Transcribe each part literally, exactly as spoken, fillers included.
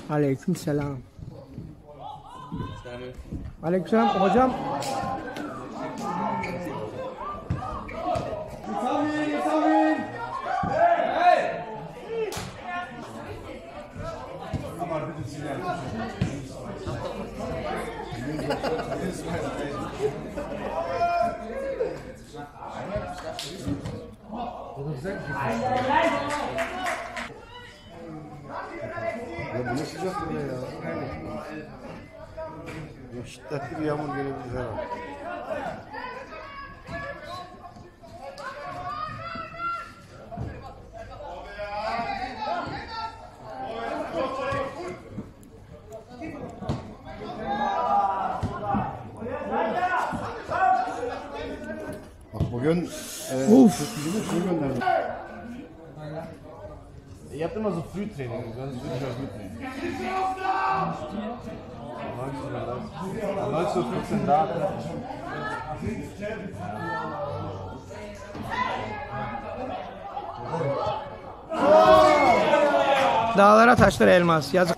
Aleykümselam. Aleykümselam hocam. Ya bu ne sıcak böyle ya? Ya şiddetli bir yağmur gelebilir herhalde. Bak bugün e, Uf. şey gönderdim. Ihr habt immer so Frühtraining, das ist wirklich auch Frühtraining. neunzehn Uhr fünfzehn da. Dağlara taşlara elmas. Yazık.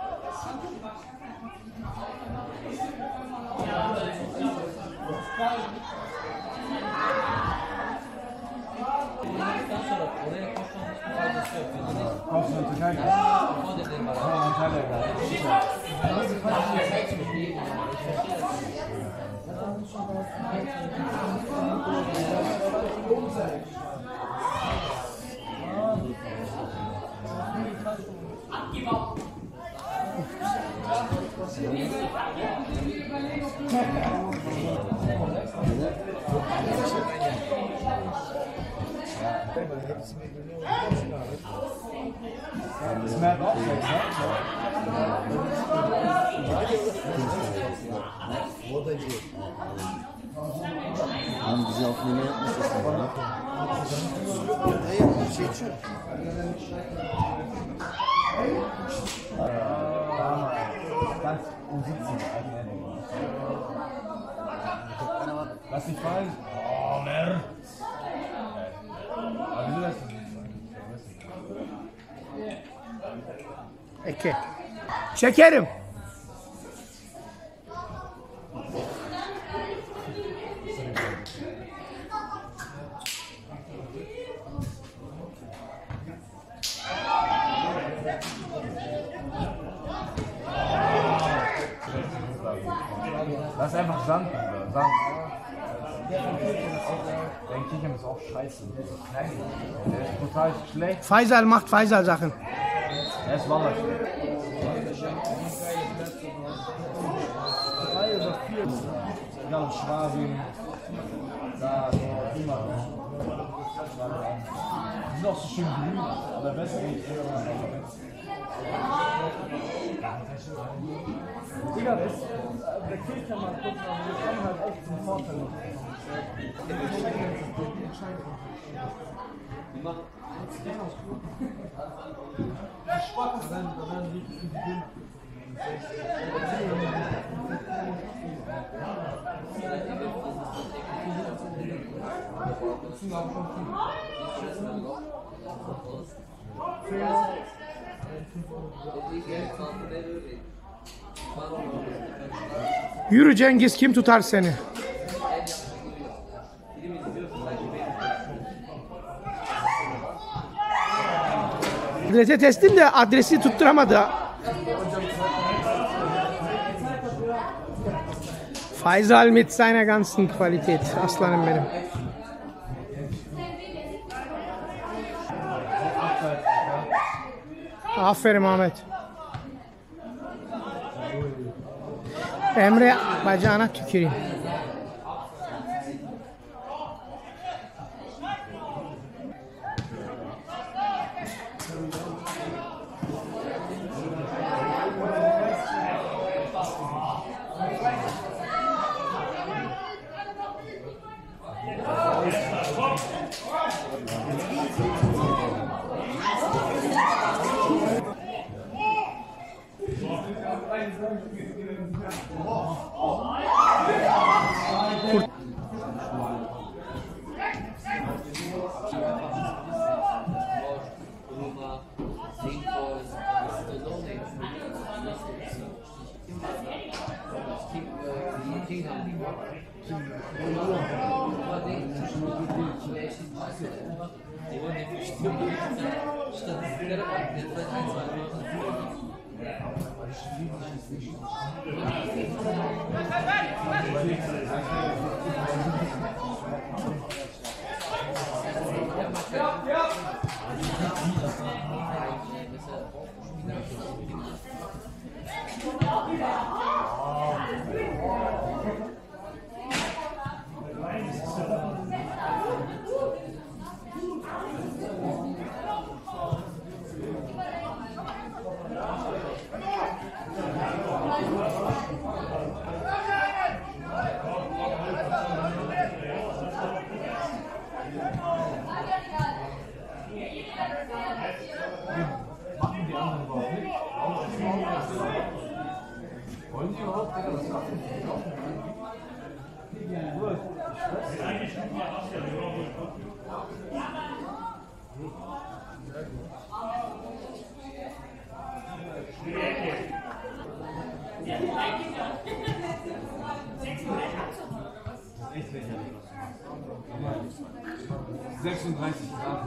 Kommst du in die Türkei? Ja, Antalya. Smet auch so, Lan bizi aklına yapmasın. Hayır, bir şey için. ganz um siebzehn. Lass dich fallen. Oh, Mer. Aber wieso lässt du dich Peki. Şekerim. Das ist einfach Sand, Sand. Dein Kichern ist auch scheiße. Der ist total schlecht. Faysal macht Faysal Sachen. Er ist Wallah. Egal, Schwabing, da, so, immer. Die sind auch so schön grün, aber besser wie ich. Digga, das, der Kill kann man gucken, aber wir kommen halt echt zum Vorteil. Yürü Cengiz, kim tutar seni? Adrese teslim de adresi tutturamadı. Faysal mit seiner ganzen Qualität. Aslanım benim. Aferin Ahmet. Emre bacağına tüküreyim. Wollen die überhaupt, Digga, das Kaffee nicht kaufen? sechsunddreißig Grad.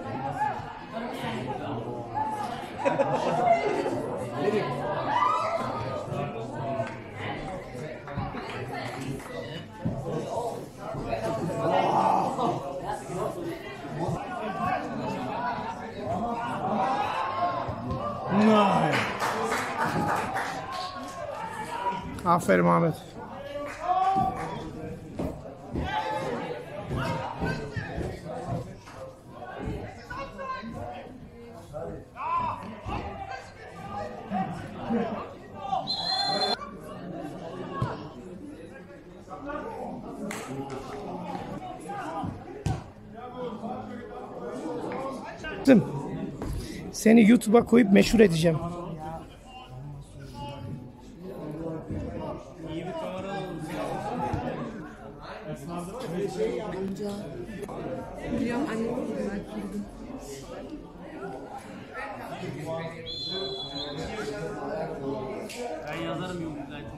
Nein. Aferin Ahmet. Seni YouTube'a koyup meşhur edeceğim. Biliyorum annem güzel kurdum. Ben yazarım yok zaten.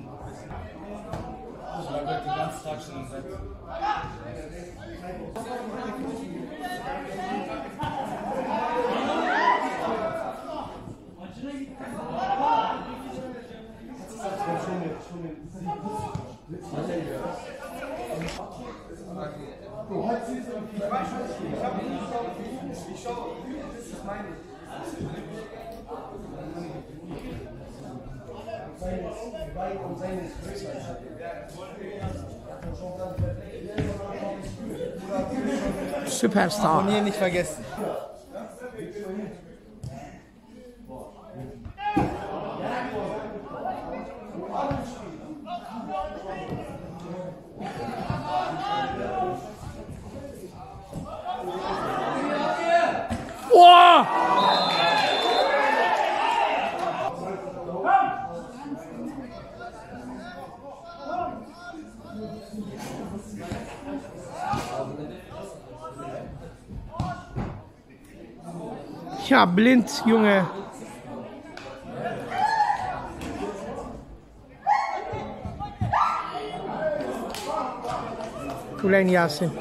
Süperstar. Abonnieren nicht vergessen. Oh! Ja, blind, Junge. Ulan Yasin.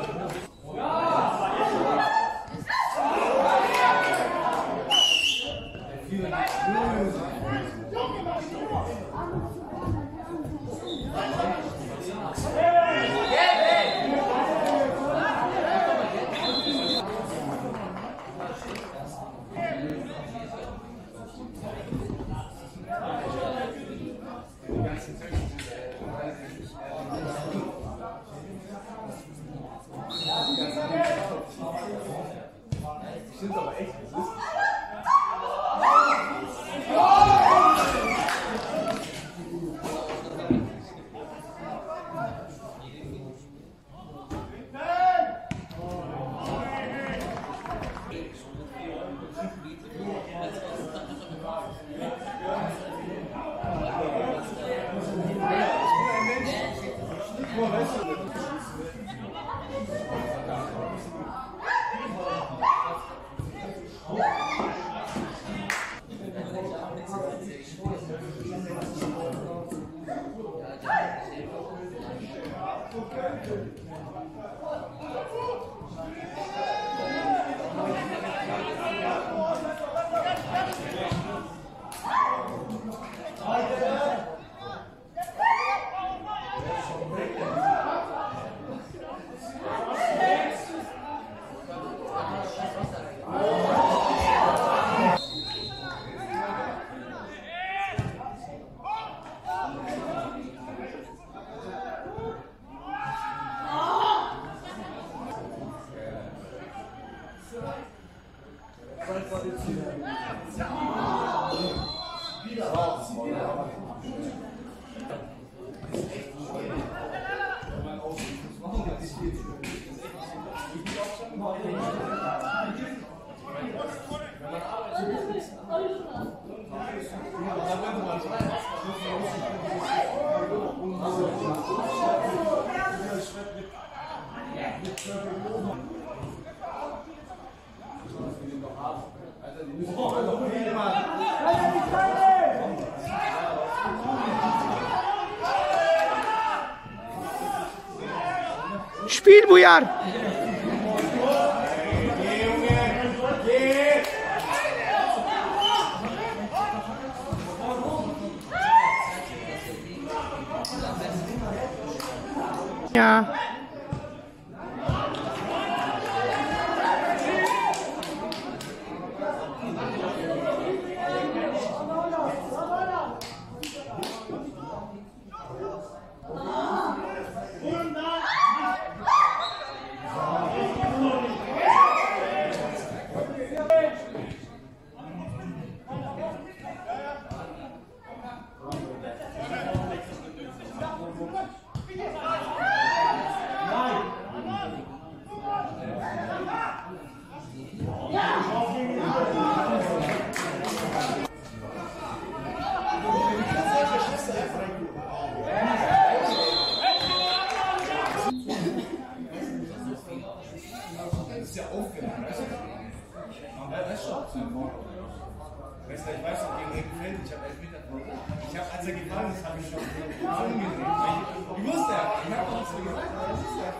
Spiel, Bujar! Ja. Das ist ja aufgenommen, weißt du? Das ist schon einfach. Weißt du, ich weiß noch, gegen Regenfeld, ich habe elf Meter verloren. Ich habe, als er gefallen ist, habe ich schon umgesehen. Ich wusste ja, ich habe auch so gesagt, aber das ist ja.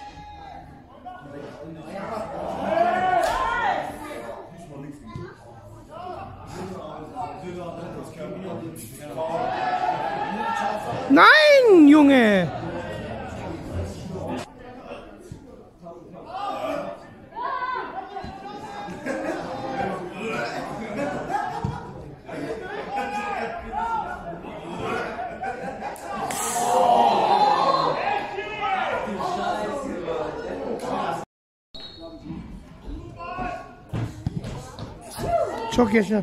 Nein, Junge! Çok yaşa.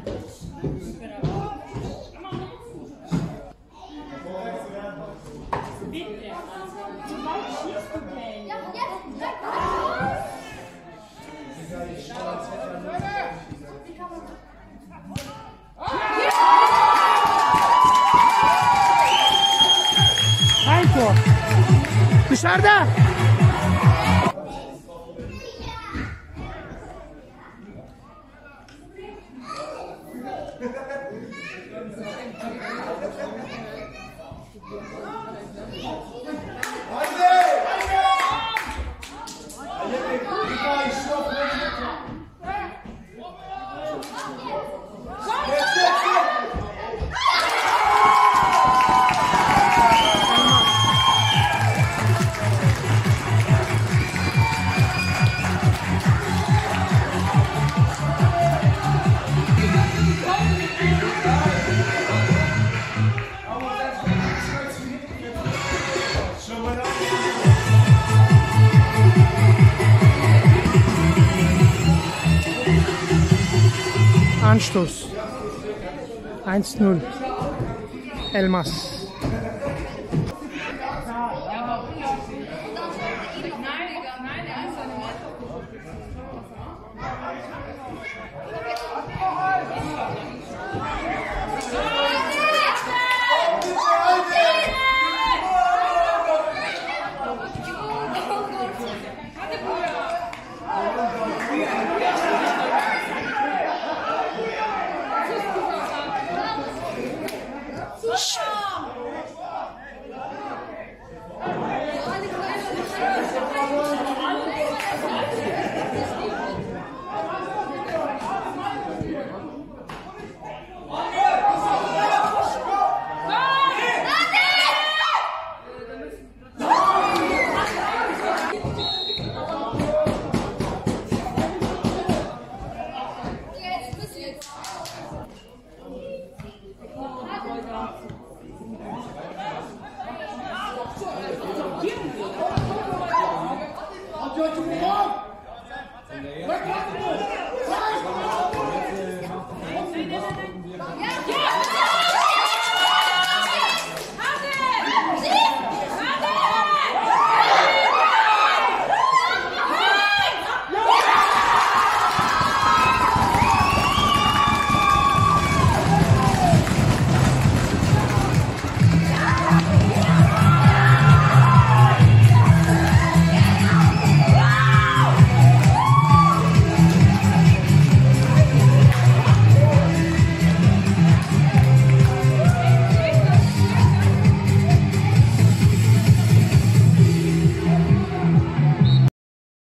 Ein Tor. Dışarıda. Anstoß. eins null. Elmas.